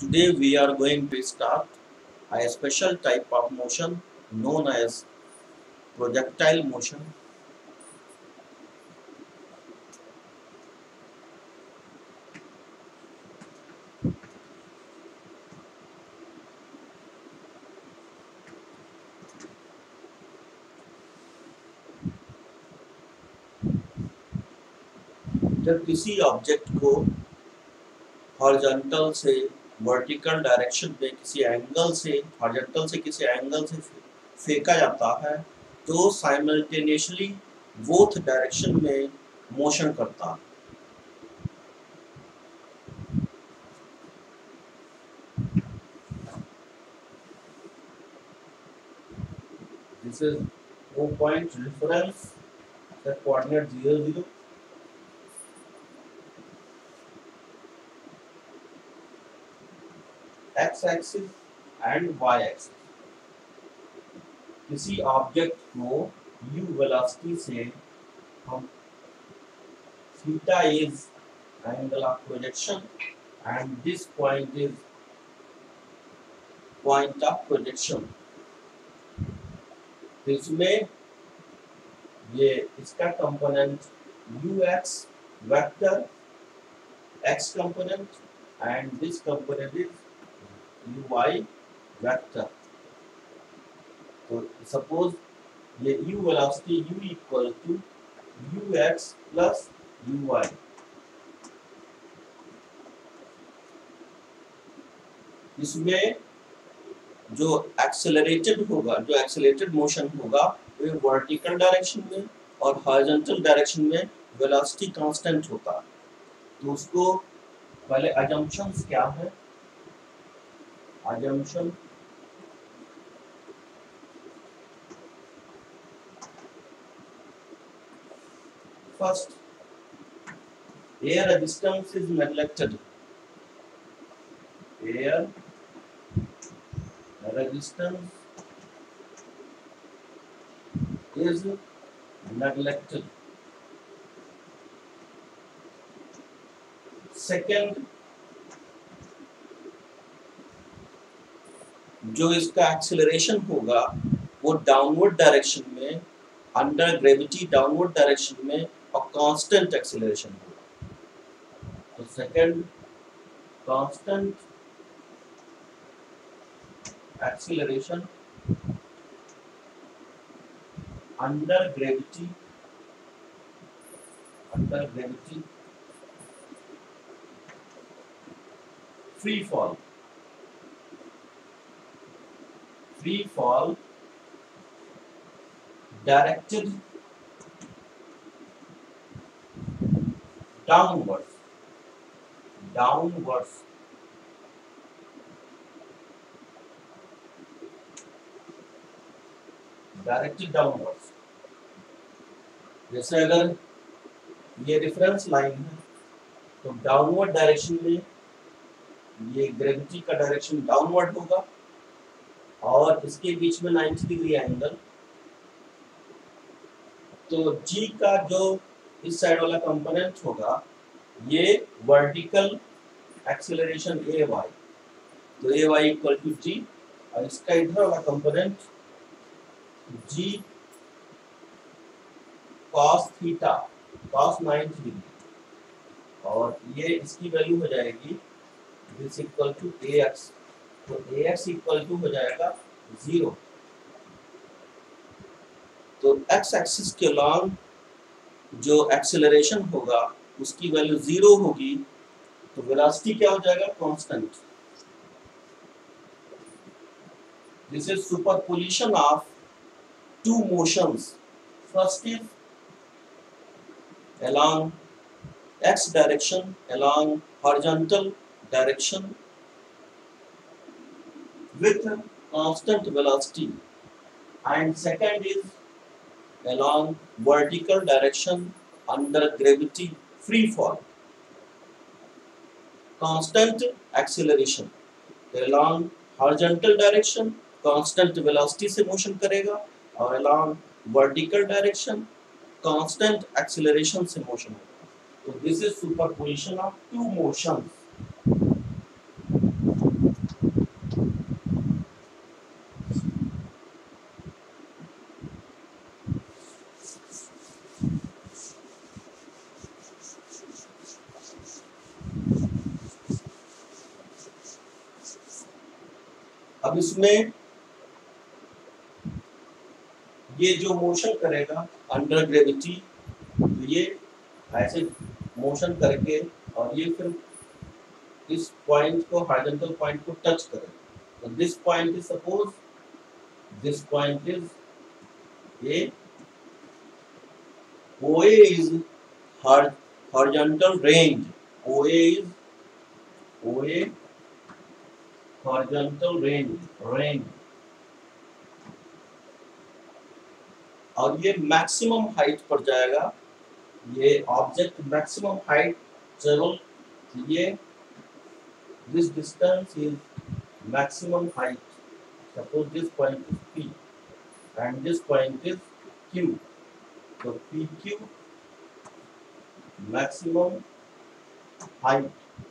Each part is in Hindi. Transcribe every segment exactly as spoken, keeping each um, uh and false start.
Today we are going to start a special type of motion known as projectile motion. जब किसी ऑब्जेक्ट को हॉरिजॉन्टल से वर्टिकल डायरेक्शन में किसी एंगल से हॉरिजॉन्टल से किसी एंगल से फेंका जाता है तो साइमल्टेनियसली बोथ डायरेक्शन में मोशन करता है. This is O point reference, the coordinate zero zero. X axis and Y axis. किसी ऑब्जेक्ट को u वेलोसिटी से हम theta is angle of projection and this point is point of projection. इसमें ये इसका component ux vector x component and this component is uy vector. तो सपोज ये u velocity u equal to ux plus uy. इसमें जो एक्सेलरेटेड होगा जो एक्सेलरेटेड मोशन होगा वो वर्टिकल डायरेक्शन में और हॉरिजॉन्टल डायरेक्शन में वेलोसिटी कांस्टेंट होता है. तो उसको पहले अजम्पशंस क्या है. assumption first, air resistance is neglected. Air resistance is neglected. Second, जो इसका एक्सेलरेशन होगा वो डाउनवर्ड डायरेक्शन में अंडर ग्रेविटी डाउनवर्ड डायरेक्शन में और कांस्टेंट एक्सेलरेशन होगा. तो second, constant acceleration under gravity under gravity free fall free fall directed downwards downwards directed downwards. जैसे अगर ये रेफरेंस लाइन है तो डाउनवर्ड डायरेक्शन में ये ग्रेविटी का डायरेक्शन डाउनवर्ड होगा और इसके बीच में नाइंटी डिग्री एंगल. तो g का जो इस साइड वाला कंपोनेंट होगा ये वर्टिकल एक्सेलरेशन ay. तो ay इक्वल टू g और इसका इधर वाला component g cos theta cos ninety degree और ये इसकी वैल्यू हो जाएगी दिस इक्वल टू ax. तो ax इक्वल टू हो जाएगा जीरो. तो x एक्सिस के अलॉन्ग जो एक्सेलरेशन होगा उसकी वैल्यू जीरो होगी तो वेलोसिटी क्या हो जाएगा constant. This is superposition of two motions. First is along x direction along horizontal direction with constant velocity, and second is along vertical direction under gravity free fall, constant acceleration. along horizontal direction constant velocity से motion करेगा और along vertical direction constant acceleration से motion होगा. So this is superposition of two motions. अब इसमें ये जो मोशन करेगा अंडर ग्रेविटी, तो ये ऐसे मोशन करके और ये फिर इस पॉइंट को, हॉरिजॉन्टल पॉइंट को टच करे। तो this point is, suppose this point is A, O A is horizontal range. O A is O A horizontal range range और ये मैक्सिमम हाइट पर जाएगा। ये ऑब्जेक्ट मैक्सिमम हाइट ट्रेवल, ये this distance is maximum height. Suppose this point is P and this point is Q। तो P Q मैक्सिमम हाइट,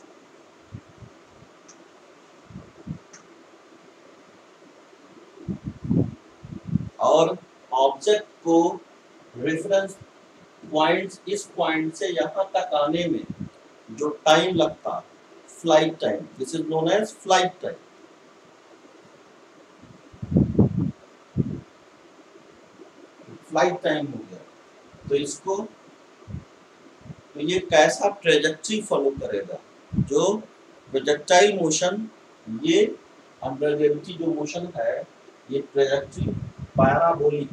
और ऑब्जेक्ट को रेफरेंस पॉइंट्स, इस पॉइंट से यहाँ तक आने में जो टाइम लगता, flight time, this is known as flight time. Flight time हो गया। तो इसको, तो ये कैसा ट्रेजेक्ट्री फॉलो करेगा, जो प्रोजेक्टाइल मोशन, ये अंडर ग्रेविटी जो मोशन है, ये ट्रेजेक्ट्री पैराबोलिक,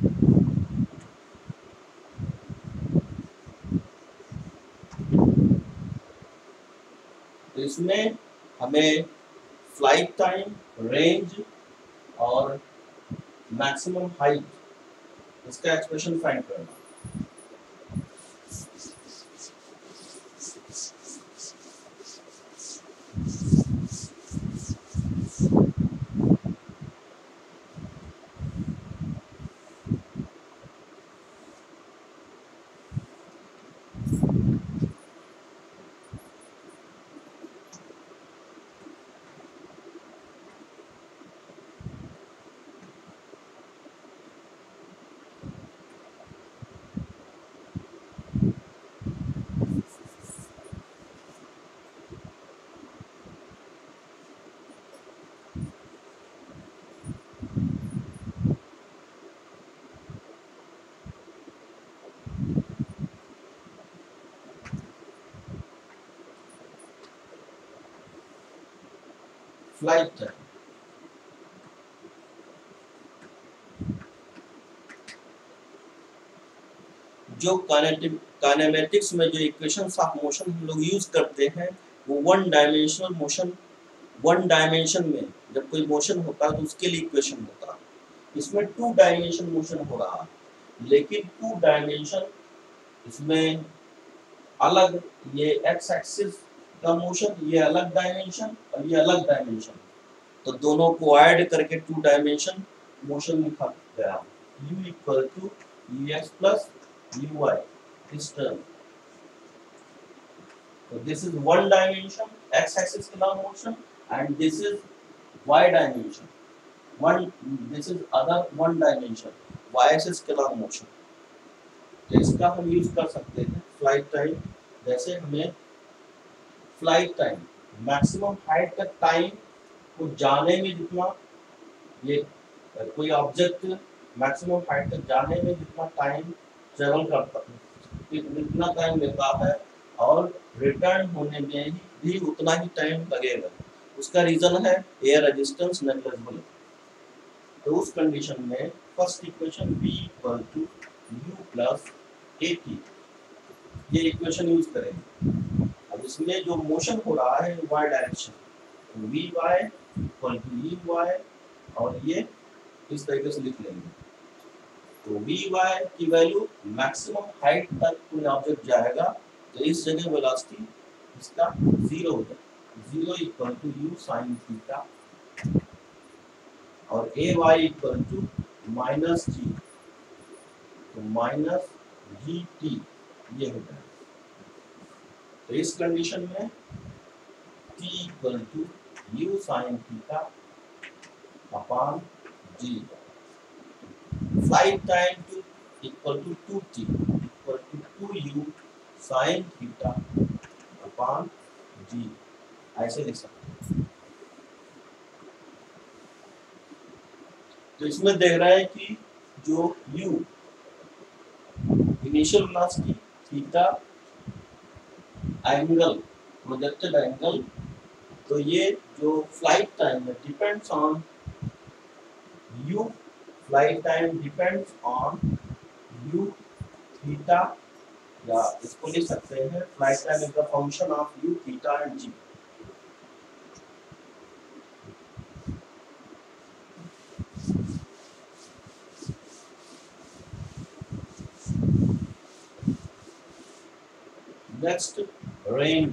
तो इसमें हमें फ्लाइट टाइम, रेंज और मैक्सिमम हाइट, इसका एक्सप्रेशन फाइंड करना। फ्लाइट टाइम, जो काइनेमेटिक्स में जो इक्वेशंस ऑफ मोशन हम लोग यूज करते हैं, वो one dimensional motion, one dimension में जब कोई मोशन होता है तो उसके लिए इक्वेशन होता है। इसमें टू डायमेंशन मोशन हो रहा है, लेकिन टू डायमेंशन इसमें अलग, ये एक्स एक्सिस का मोशन, ये अलग डायमेंशन और ये अलग डायमेंशन, तो दोनों को ऐड करके टू डायमेंशन मोशन लिखा गया, u equal to ux plus uy, इस term. So this is one dimension x axis का motion and this is y dimension, one, this is other one dimension y axis का motion। तो इसका हम यूज कर सकते हैं फ्लाइट टाइम। जैसे हमें फ्लाइट टाइम, मैक्सिमम हाइट तक टाइम को जाने में जितना, ये कोई ऑब्जेक्ट मैक्सिमम हाइट तक जाने में जितना टाइम ट्रेवल करता है, जितना टाइम लेता है, और रिटर्न होने में ही भी उतना ही टाइम लगेगा। उसका रीजन है एयर रेजिस्टेंस नेग्लिजिबल। तो उस कंडीशन में first equation v equal to u plus at, ये इक्वेशन यूज करेंगे। अब इसमें जो मोशन हो रहा है y डायरेक्शन, तो vy इक्वल टू ey, और ये इस तरीके से लिख लेंगे। तो vy की वैल्यू मैक्सिमम हाइट तक कोई ऑब्जेक्ट जाएगा, तो इस जगह वेलोसिटी इसका जीरो हो जाएगा, zero equal to u sine theta, और a y equal to minus g, तो माइनस जी टी, ये हो जाएगा। तो इस कंडीशन में t equal to u sine theta upon g, flight time two equal to two t equal to two u sine theta upon g, ऐसे लिख सकते हैं। तो इसमें देख रहा है कि जो u initial velocity theta angle projected angle, तो ये जो फ्लाइट टाइम है depends on u, flight time depends on u theta, या इसको लिख सकते हैं flight time is the function of u theta and g। Next range,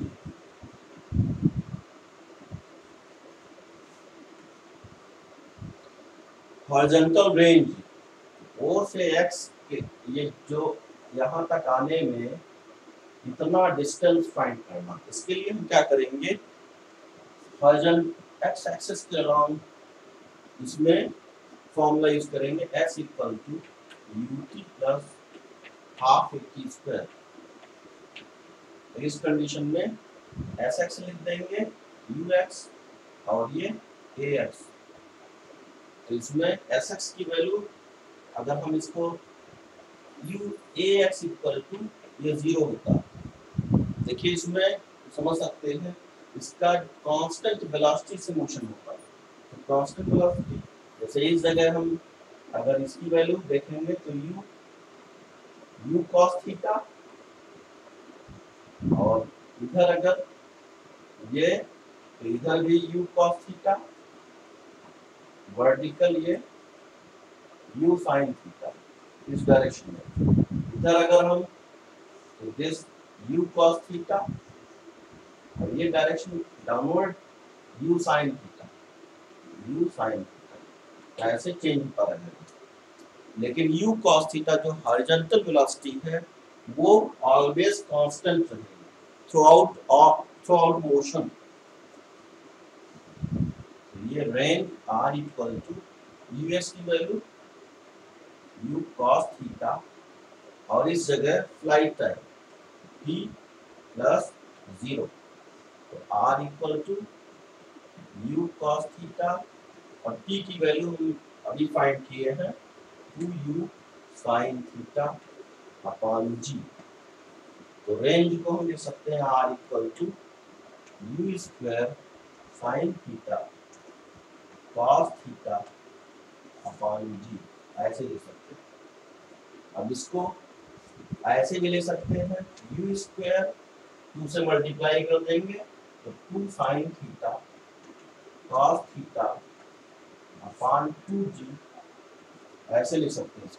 horizontal range O से x के ये जो यहाँ तक आने में इतना डिस्टेंस फाइंड करना, इसके लिए हम क्या करेंगे, हॉरिजॉन्टल x एक्सिस के अराउंड इसमें फॉर्मूला यूज करेंगे s equal to u t plus half a t square. इस कंडीशन में एस एक्स लिख देंगे यू एक्स और ये ए एक्स। तो इसमें एस एक्स की वैल्यू अगर हम इसको u a x equal to ये जीरो होता, देखिए इसमें समझ सकते हैं इसका कांस्टेंट वेलोसिटी से मोशन होता है। तो कांस्टेंट वेलोसिटी जैसे इस जगह हम अगर इसकी वैल्यू देखेंगे तो यू यू कॉस थीटा, और इधर अगर ये तो इधर भी u cos थीटा, वर्टिकल ये u sin थीटा इस डायरेक्शन में। इधर अगर हम तो दिस u cos थीटा, और ये direction downward u sin theta, u sin theta ऐसे चेंज होता रहेगा। लेकिन u cos थीटा जो हॉरिजॉन्टल वेलोसिटी है वो ऑलवेज कांस्टेंट रहेगी थ्रूआउट थ्रूआउट मोशन। ये range r equal to us की वैल्यू u cos थीटा, और इस जगह flight time t plus zero, तो r equal to u cos theta और t की वैल्यू हम अभी फाइंड किए हैं two u sin theta upon g। तो रेंज को हम लिख सकते हैं r equal to u square sine theta cos theta upon g, ऐसे लिख सकते हैं। अब इसको ऐसे भी ले सकते हैं, यू स्क्वायर टू से मल्टीप्लाई कर देंगे तो two sine theta cos theta upon two g, ऐसे लिख सकते हैं इसको।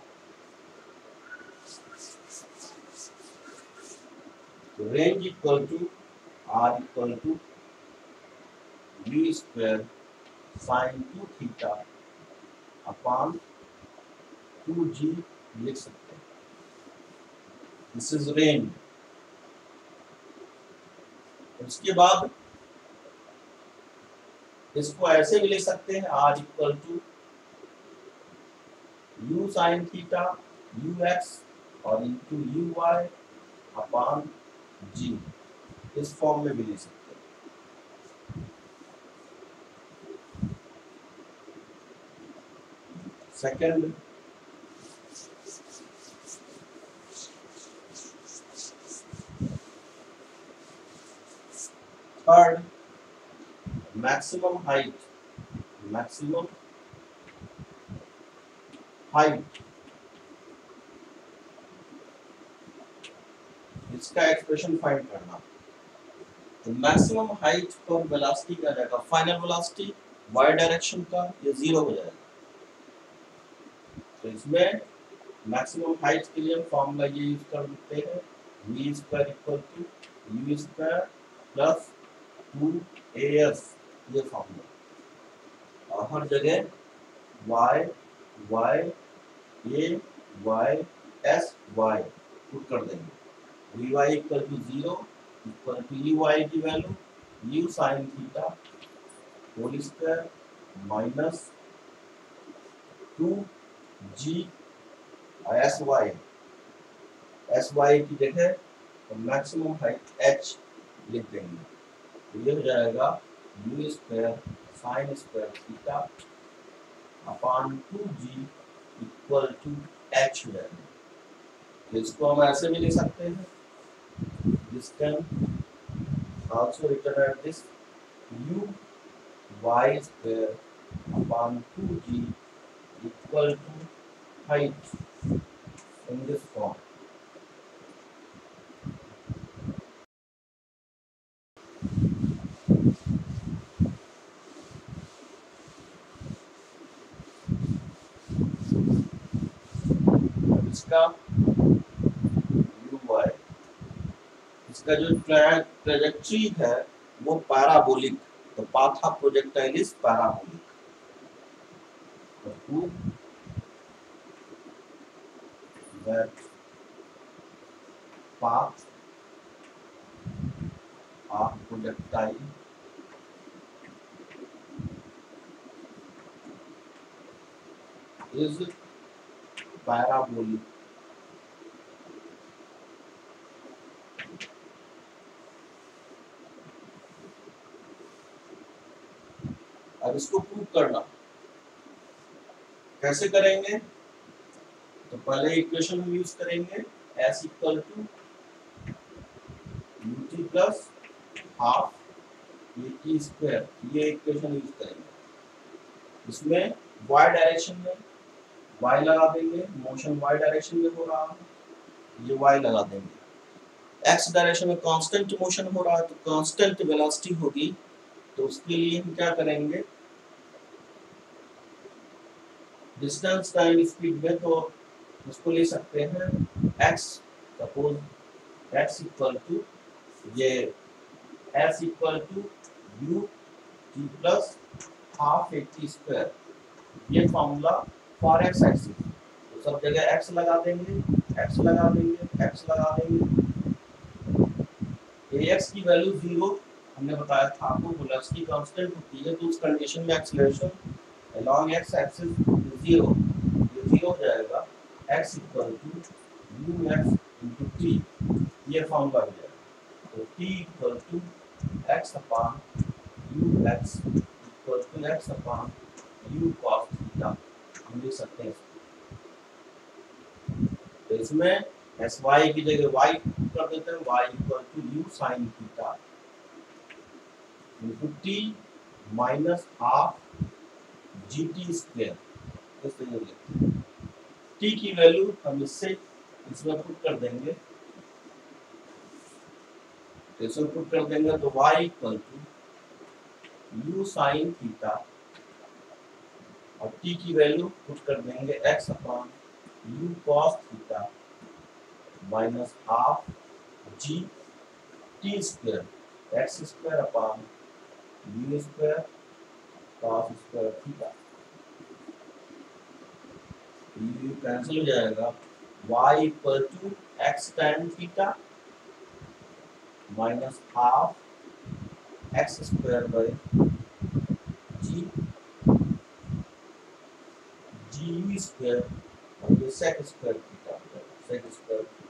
तो range equal to r equal to u square sine two theta upon two g लिख सकते हैं। This is range. उसके बाद इसको ऐसे भी लिख सकते हैं r equal to u sine theta u x और into u y upon g, इस फॉर्म में भी ले सकते हैं। Second, third, maximum height, maximum height, इसका एक्सप्रेशन फाइंड करना। तो मैक्सिमम हाइट पर वेलोसिटी क्या जाएगा, फाइनल वेलोसिटी वाई डायरेक्शन का ये जीरो हो जाएगा। तो इसमें मैक्सिमम हाइट के लिए फॉर्मूला ये यूज कर सकते हैं, v स्क्वायर equal to u square plus two a s, ये फॉर्मूला। और हर जगह y y a y s y put कर देंगे। vy equal to zero equal to u y की value u sine theta whole square minus two g s y, s y की जगह तो मैक्सिमम हाइट h लिख देंगे। तो ये हो जाएगा u square sine square theta upon two g equal to h value. इसको हम ऐसे भी लिख सकते हैं, this can also written at this u y square upon two g equal to height in this form. इसका u y, इसका जो ट्रेजेक्ट्री है वो पैराबोलिक, तो path of projectile is parabolic. तो prove that path of projectile is parabolic। अब इसको प्रूव करना कैसे करेंगे? तो पहले इक्वेशन हम यूज करेंगे s equal to u t plus half a t square, ये इक्वेशन यूज करेंगे। इसमें y डायरेक्शन में y लगा देंगे, मोशन y डायरेक्शन में हो रहा है, ये y लगा देंगे। x डायरेक्शन में कांस्टेंट मोशन हो रहा है तो कांस्टेंट वेलोसिटी होगी, तो उसके लिए हम क्या करेंगे, डिस्टेंस टाइम स्पीड में तो उसको ले सकते हैं x, suppose x equal to ये s equal to u t plus half a t square, ये फॉर्मूला फॉर x एक्सिस, तो सब जगह x लगा देंगे, x लगा देंगे, x लगा देंगे। ax की वैल्यू जीरो हमने बताया था आपको, वेलोसिटी कांस्टेंट होती है, तो उस कंडीशन में acceleration along x axis zero, ये जीरो हो जाएगा, x equal to ux into t, ये फॉर्मूला हो जाएगा। तो t equal to x upon ux equal to x upon u cos theta, हम लिख सकते हैं। तो इसमें sy की जगह y कर देते हैं, y equal to u sin theta into t minus half g t square. t की वैल्यू हम इससे इसमें पुट कर देंगे, इसमें पुट कर देंगे तो y equal to u sin theta, और t की वैल्यू पुट कर देंगे x upon u cos theta minus half g t square x square upon u square cos square theta. ये कैंसिल हो जाएगा, y equal to x tan theta minus half x square by g g square, और ये sec square theta, sec square theta.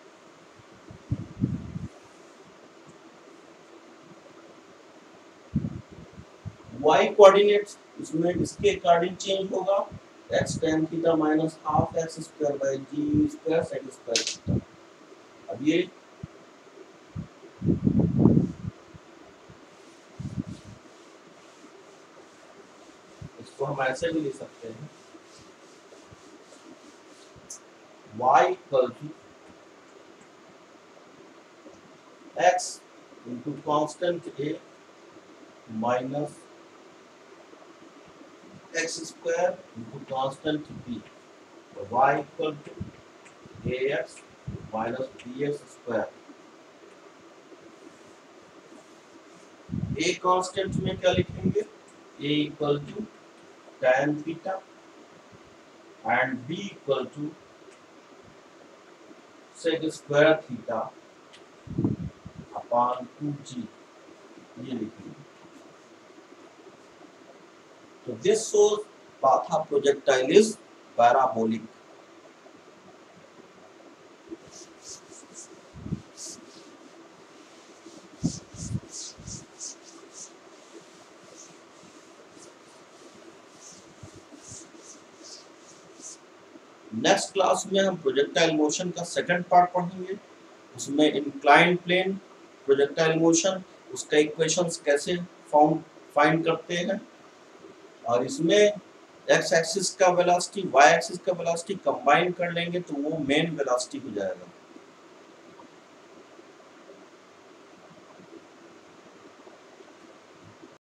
y coordinates इसमें इसके अकॉर्डिंग चेंज होगा, x tan theta minus half x square by g square sec square theta. अब ये इसको हम ऐसे भी लिख सकते हैं, y equal to x into constant a minus x square into constant b, तो y equal to ax minus bx square. a constant में क्या लिखेंगे, a equal to tan theta and b equal to sec square theta upon two g, ये लिखेंगे। तो this shows path of projectile is parabolic। Next class में हम प्रोजेक्टाइल मोशन का सेकंड पार्ट पढ़ेंगे, उसमें इंक्लाइंड प्लेन प्रोजेक्टाइल मोशन, उसका इक्वेशंस कैसे फाउंड फाइंड करते हैं, और इसमें एक्स एक्सिस का वेलोसिटी वाई एक्सिस का वेलोसिटी कंबाइन कर लेंगे तो वो मेन वेलोसिटी हो जाएगा।